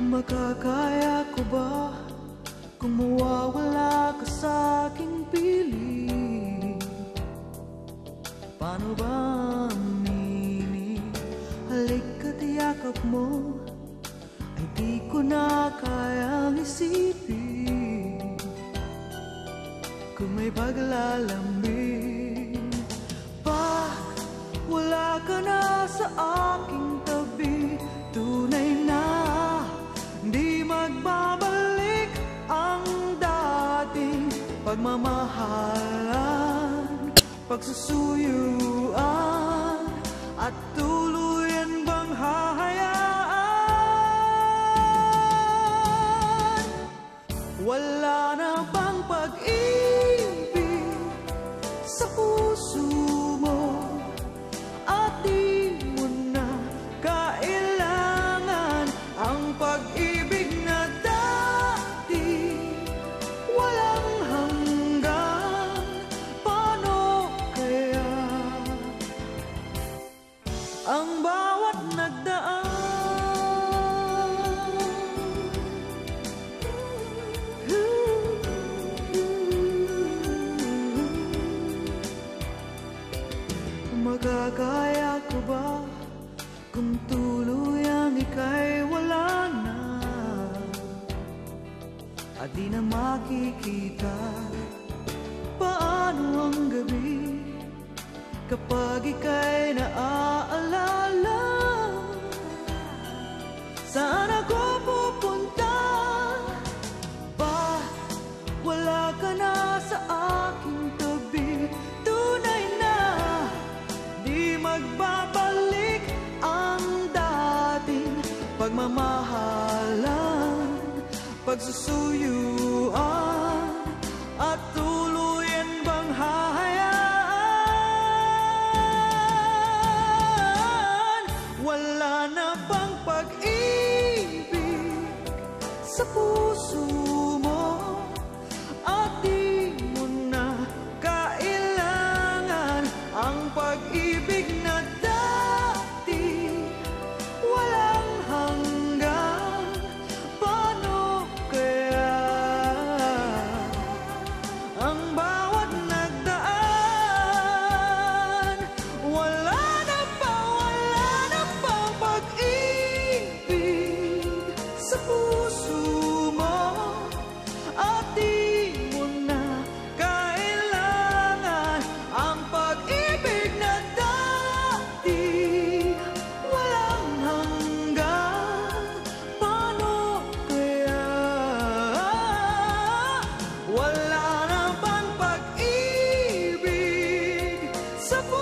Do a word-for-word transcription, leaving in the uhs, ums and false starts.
Makakaya ko ba kung mawawala ka sa aking piling? Paano ba aminin? Halika't yakap mo ay di ko na kayang isipin. Kung may paglalambing, pag wala ka na sa aking tabi, tunay na di magbabalik ang dating pagmamahalan, pagsusuyuan, at tuluyan bang hahayaan? Wala na bang pag-ibig sa puso mo at di mo na kailangan ang pag-ibig na dati walang hanggan? Paano kaya ang bawat nagdaan? Magagaya ko ba kung tuluyang ika'y wala na at di na makikita? Paano ang gabi kapag ika'y naaalala? Saan ako pupunta? Ba wala ka na sa aking tabi? Tunay na di magbabalik ang dating pagmamahalan, pagsusuyuan, at tuluyan bang hahayaan? Wala na bang pag-ibig sa puso mo at di mo na kailangan ang pag-ibig na dati walang hanggan? Paano kaya ang bawat nagdaan? Wala na pa, wala na pang pag-ibig sa puso mo at di mo na kailangan ang pag-ibig na dati walang hanggan? Paano kaya wala na bang pag-ibig sa puso